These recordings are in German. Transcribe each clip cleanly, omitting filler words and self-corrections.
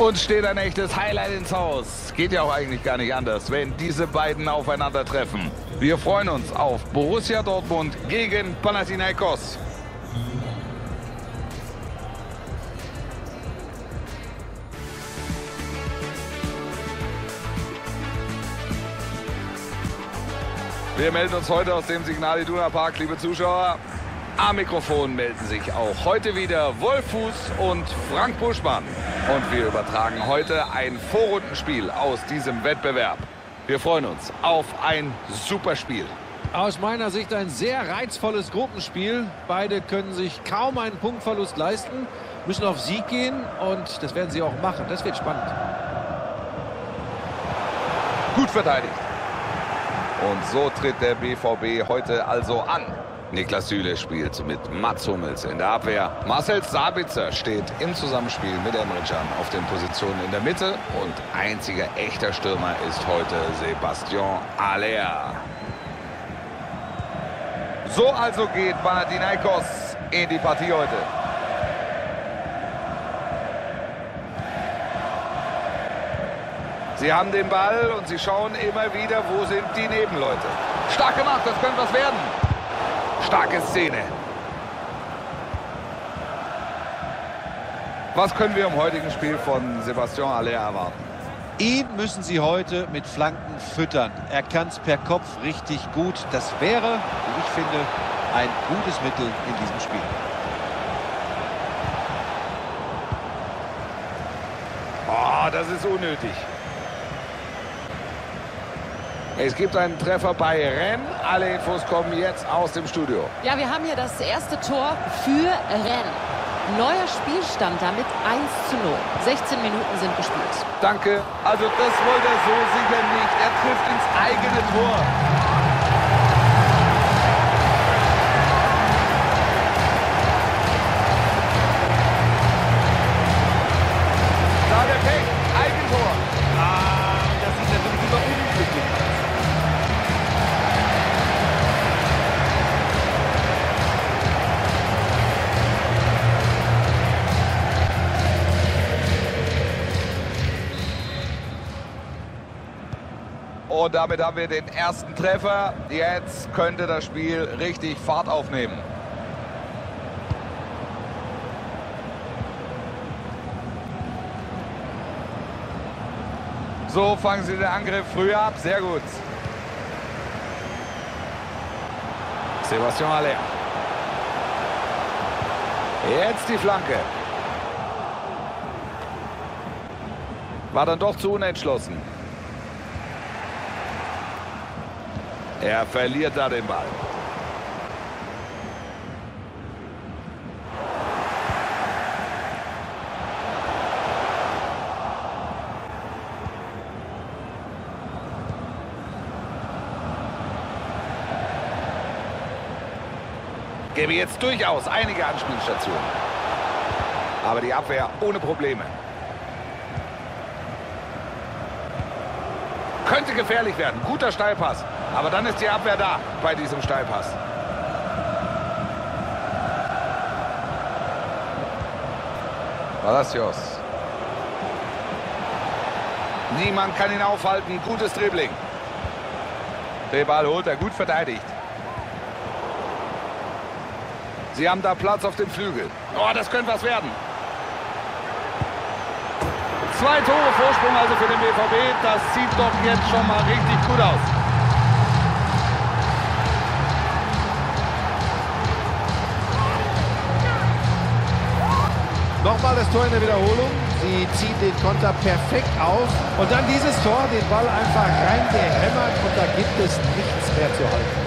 Und steht ein echtes Highlight ins Haus. Geht ja auch eigentlich gar nicht anders, wenn diese beiden aufeinandertreffen. Wir freuen uns auf Borussia Dortmund gegen Panathinaikos. Wir melden uns heute aus dem Signal Iduna Park, liebe Zuschauer. Am Mikrofon melden sich auch heute wieder Wolf Fuß und Frank Buschmann. Und wir übertragen heute ein Vorrundenspiel aus diesem Wettbewerb. Wir freuen uns auf ein super Spiel. Aus meiner Sicht ein sehr reizvolles Gruppenspiel. Beide können sich kaum einen Punktverlust leisten, müssen auf Sieg gehen und das werden sie auch machen. Das wird spannend. Gut verteidigt. Und so tritt der BVB heute also an. Niklas Süle spielt mit Mats Hummels in der Abwehr. Marcel Sabitzer steht im Zusammenspiel mit Emre Can auf den Positionen in der Mitte. Und einziger echter Stürmer ist heute Sebastian Haller. So also geht Panathinaikos in die Partie heute. Sie haben den Ball und sie schauen immer wieder, wo sind die Nebenleute. Stark gemacht, das könnte was werden. Starke Szene. Was können wir im heutigen Spiel von Sebastian Haller erwarten? Ihn müssen sie heute mit Flanken füttern. Er kann es per Kopf richtig gut. Das wäre, wie ich finde, ein gutes Mittel in diesem Spiel. Oh, das ist unnötig. Es gibt einen Treffer bei Rennes. Alle Infos kommen jetzt aus dem Studio. Ja, wir haben hier das erste Tor für Rennes. Neuer Spielstand damit 1:0. 16 Minuten sind gespielt. Danke. Also das wollte er so sicher nicht. Er trifft ins eigene Tor. Da der Pech. Eigentor. Das sieht natürlich immer unglücklich aus. Und damit haben wir den ersten Treffer. Jetzt könnte das Spiel richtig Fahrt aufnehmen. So fangen sie den Angriff früh ab. Sehr gut. Sebastian Haller. Jetzt die Flanke. War dann doch zu unentschlossen. Er verliert da den Ball. Gäbe jetzt durchaus einige Anspielstationen. Aber die Abwehr ohne Probleme. Könnte gefährlich werden. Guter Steilpass. Aber dann ist die Abwehr da bei diesem Steilpass. Palacios. Niemand kann ihn aufhalten. Gutes Dribbling. Den Ball holt er, gut verteidigt. Sie haben da Platz auf dem Flügel. Oh, das könnte was werden. 2 Tore Vorsprung also für den BVB. Das sieht doch jetzt schon mal richtig gut aus. Nochmal das Tor in der Wiederholung. Sie ziehen den Konter perfekt auf. Und dann dieses Tor, den Ball einfach reingehämmert. Und da gibt es nichts mehr zu halten.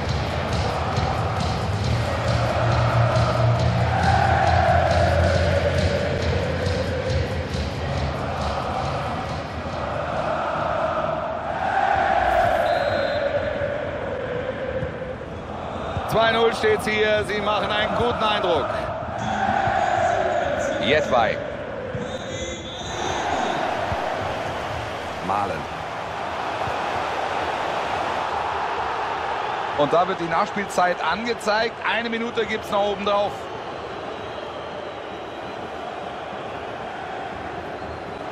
Steht's hier. Sie machen einen guten Eindruck. Jedwai. Malen. Und da wird die Nachspielzeit angezeigt. 1 Minute gibt es noch oben drauf.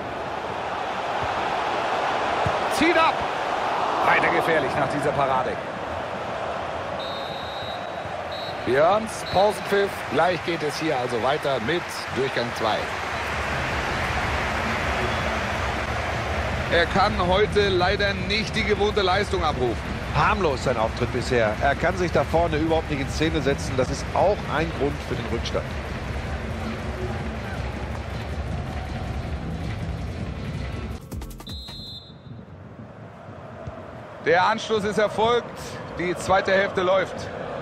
zieht ab. Weiter gefährlich nach dieser Parade. Wir hören's, Pausenpfiff. Gleich geht es hier also weiter mit Durchgang 2. Er kann heute leider nicht die gewohnte Leistung abrufen. Harmlos sein Auftritt bisher. Er kann sich da vorne überhaupt nicht in Szene setzen. Das ist auch ein Grund für den Rückstand. Der Anschluss ist erfolgt. Die zweite Hälfte läuft.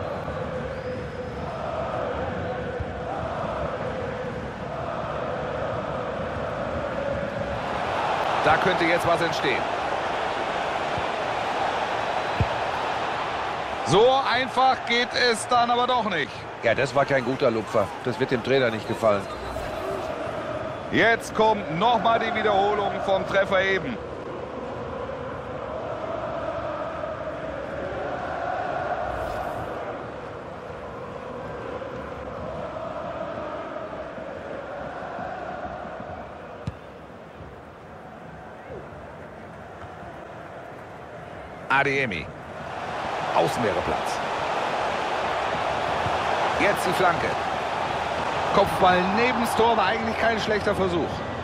Da könnte jetzt was entstehen. So einfach geht es dann aber doch nicht. Ja, das war kein guter Lupfer. Das wird dem Trainer nicht gefallen. Jetzt kommt nochmal die Wiederholung vom Treffer eben. Adeyemi. Außen wäre Platz. Jetzt die Flanke. Kopfball neben das Tor war eigentlich kein schlechter Versuch.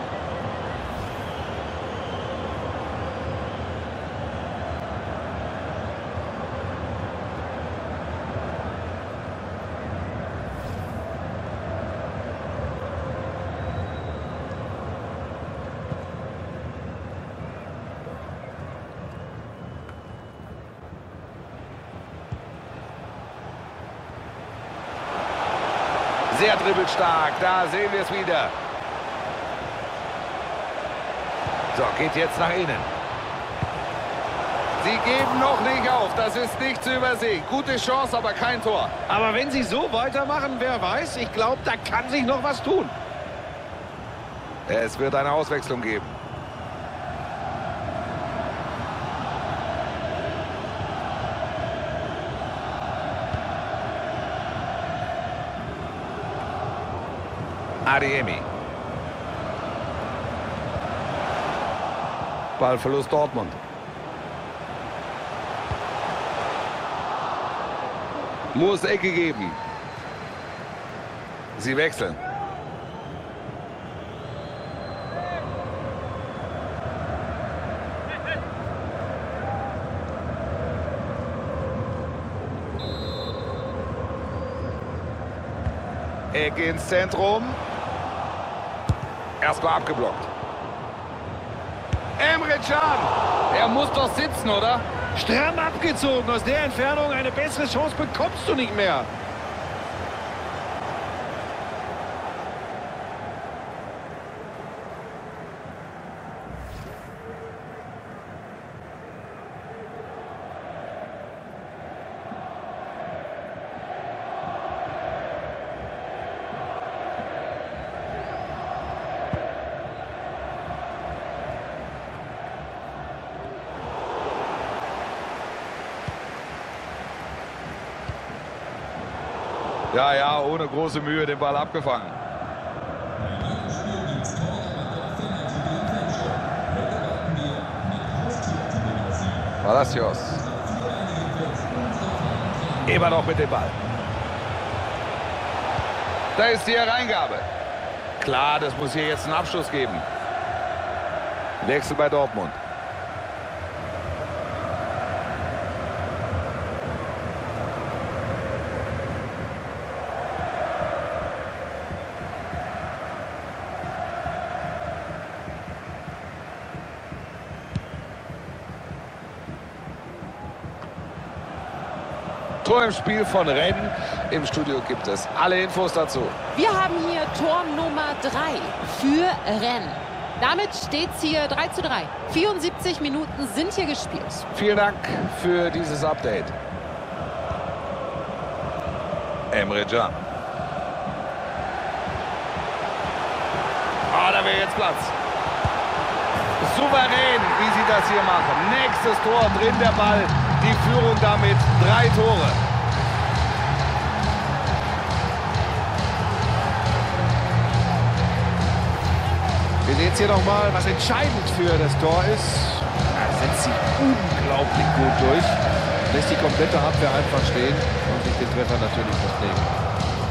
Sehr dribbelstark, da sehen wir es wieder. So, geht jetzt nach innen. Sie geben noch nicht auf, das ist nicht zu übersehen. Gute Chance, aber kein Tor. Aber wenn sie so weitermachen, wer weiß, ich glaube, da kann sich noch was tun. Es wird eine Auswechslung geben. Adeyemi. Ballverlust Dortmund. Muss Ecke geben. Sie wechseln. Ecke ins Zentrum. Erstmal abgeblockt. Emre Can. Er muss doch sitzen, oder? Stramm abgezogen. Aus der Entfernung eine bessere Chance bekommst du nicht mehr. Ja, ohne große Mühe den Ball abgefangen. Palacios. Immer noch mit dem Ball. Da ist die Hereingabe. Klar, das muss hier jetzt einen Abschluss geben. Wechsel bei Dortmund. Tor im Spiel von Rennes. Im Studio gibt es alle Infos dazu. Wir haben hier Tor Nummer 3 für Rennes. Damit steht es hier 3:3. 74 Minuten sind hier gespielt. Vielen Dank für dieses Update. Emre Can. Da wäre jetzt Platz. Souverän, wie sie das hier machen. Nächstes Tor drin, der Ball. Die Führung damit 3 Tore. Wir sehen jetzt hier nochmal, was entscheidend für das Tor ist. setzt sich unglaublich gut durch. Lässt die komplette Abwehr einfach stehen und sich den Treffer natürlich nicht nehmen.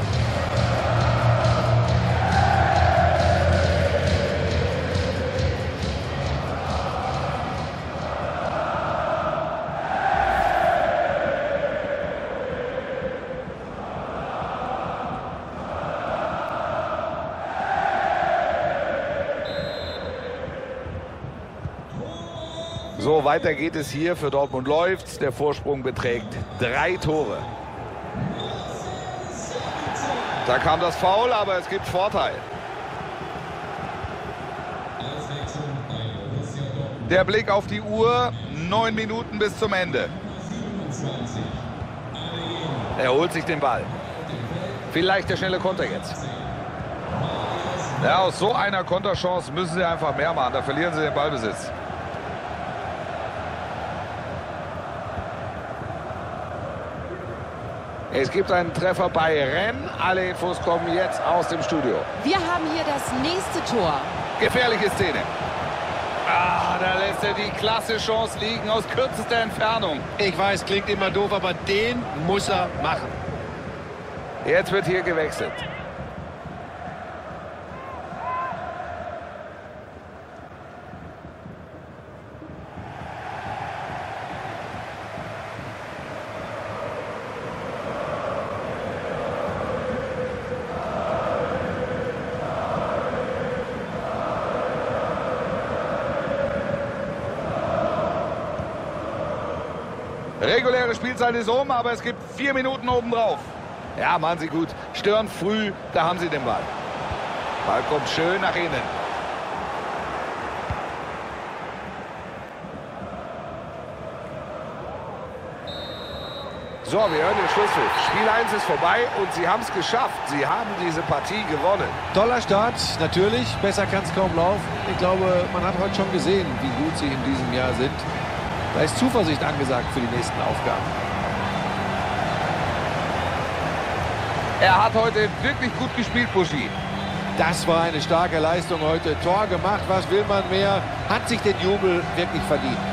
So, weiter geht es hier. Für Dortmund läuft. Der Vorsprung beträgt 3 Tore. Da kam das Foul, aber es gibt Vorteil. Der Blick auf die Uhr. 9 Minuten bis zum Ende. Er holt sich den Ball. Vielleicht der schnelle Konter jetzt. Ja, aus so einer Konterchance müssen sie einfach mehr machen. Da verlieren sie den Ballbesitz. Es gibt einen Treffer bei Rennes. Alle Infos kommen jetzt aus dem Studio. Wir haben hier das nächste Tor. Gefährliche Szene. Ah, da lässt er die klasse Chance liegen aus kürzester Entfernung. Ich weiß, klingt immer doof, aber den muss er machen. Jetzt wird hier gewechselt. Reguläre Spielzeit ist um, aber es gibt 4 Minuten obendrauf. Ja, machen sie gut. Stören früh, da haben sie den Ball. Ball kommt schön nach innen. So, wir hören den Schlusspfiff. Spiel 1 ist vorbei und sie haben es geschafft. Sie haben diese Partie gewonnen. Toller Start, natürlich. Besser kann es kaum laufen. Ich glaube, man hat heute schon gesehen, wie gut sie in diesem Jahr sind. Da ist Zuversicht angesagt für die nächsten Aufgaben. Er hat heute wirklich gut gespielt, Buschi. Das war eine starke Leistung heute. Tor gemacht, was will man mehr? Hat sich den Jubel wirklich verdient.